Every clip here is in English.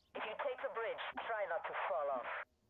If you take the bridge, try not to fall off.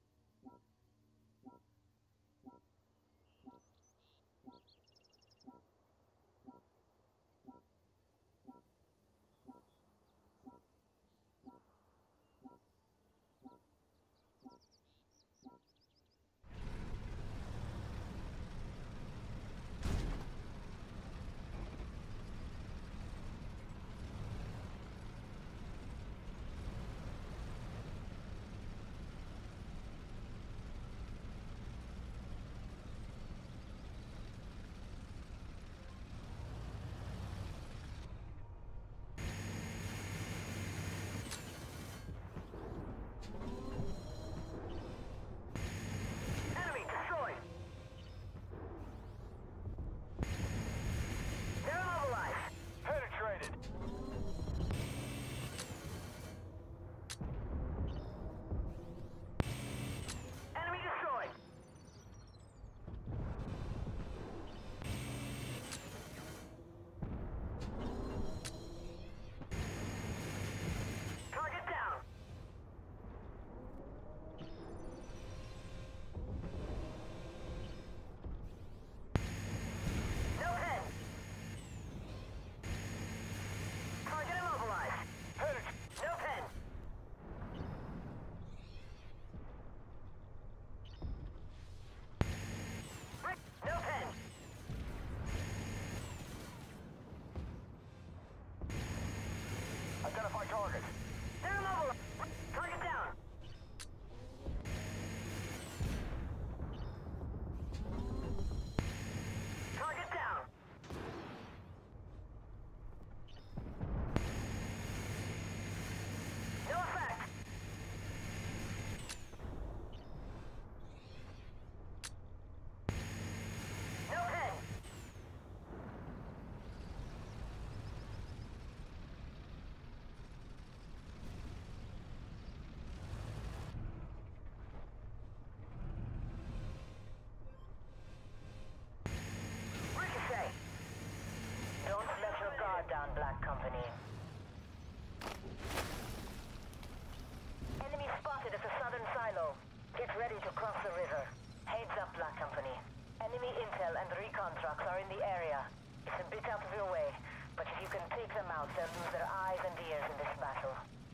Identify target. They're immobilized. Target down. Target down. No effect. No hit. Ricochet. Don't let your guard down, Black Company. Enemy spotted at the southern silo. Get ready to cross the river. Heads up, Black Company. Enemy intel and recon trucks are in the area. It's a bit out of your way, but if you can take them out, they'll lose their eyes and ears in this battle.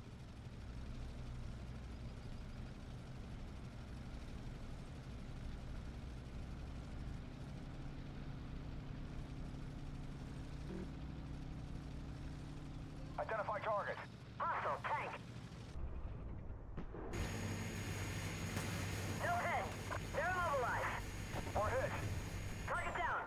Identify target. Hostile tank. No head. They're immobilized. We're hit. Target down.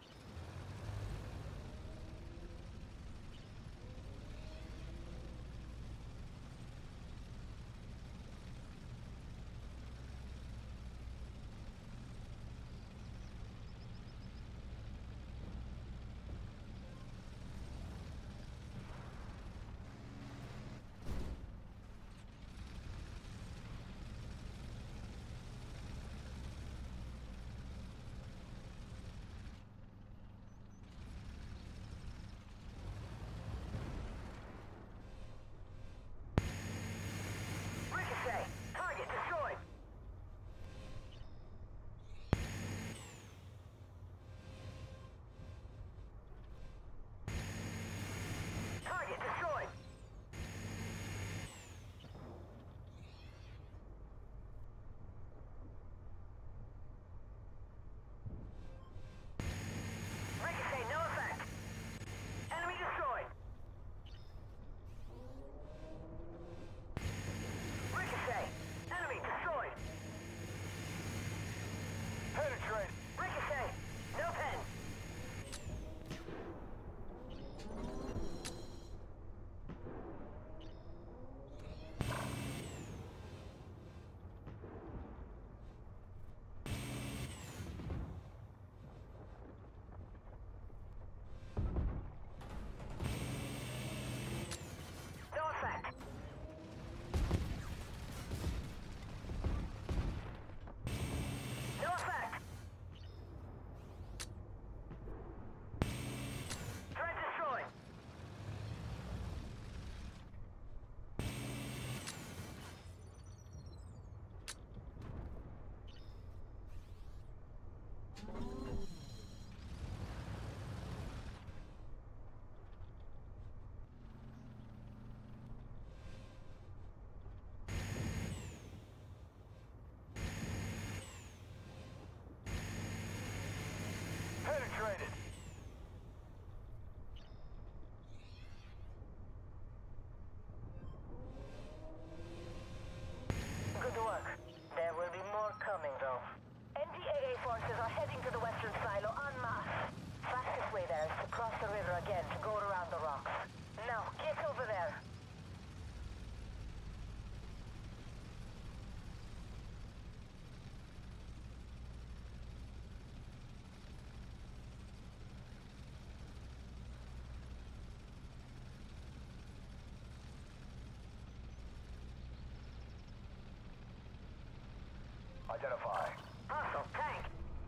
identify. Hostile tank.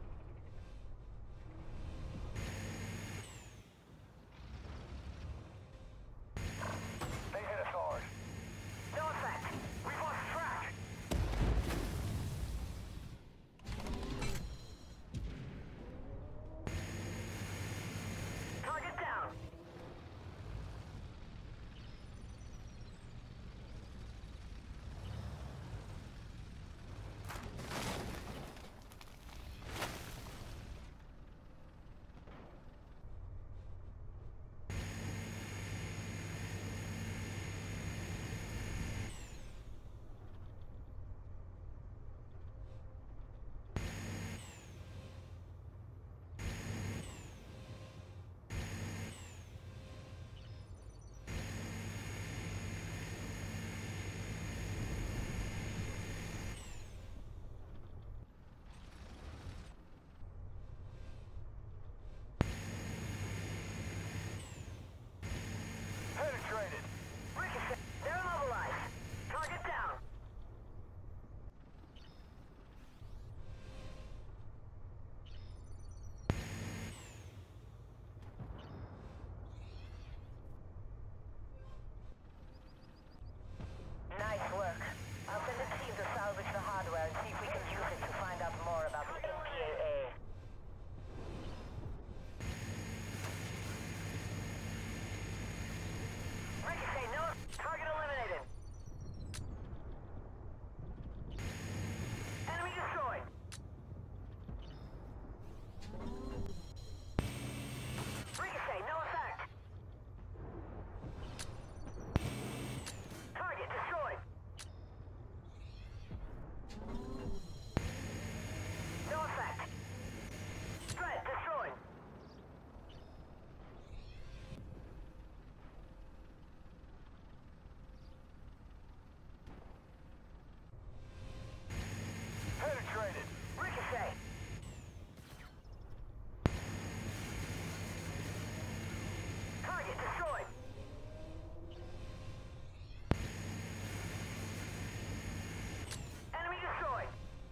They hit us hard. No effect. We've lost track. Target down. Penetrated. Ricochet. They're immobilized. Target down. Nice work. I'll send a team to salvage the hardware and see if we can use it to find out more about the M48. Ricochet, no. Target eliminated. Enemy destroyed. Ricochet, no effect. Target destroyed. No effect. Threat destroyed. Penetrated. Ricochet. Target destroyed. Enemy destroyed.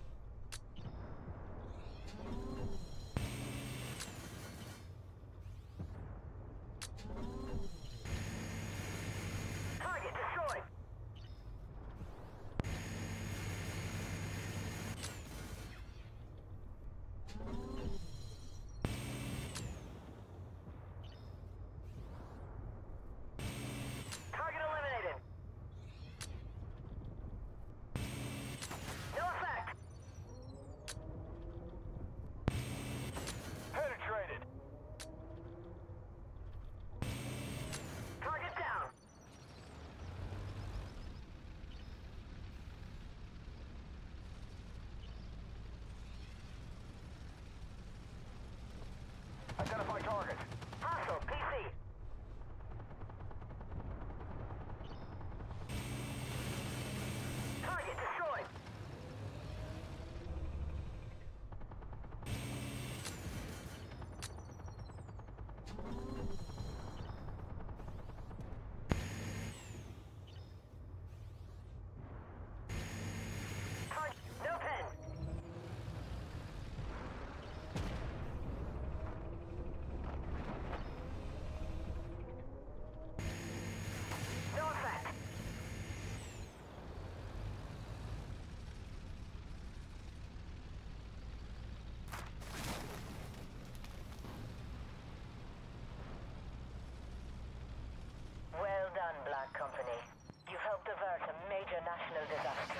Target destroyed. Target eliminated. No effect. Penetrated. Target down. Identify target. Hostile PC. Target destroyed. Target. No pen. No effect. Well done, Black Company. You've helped avert a major national disaster.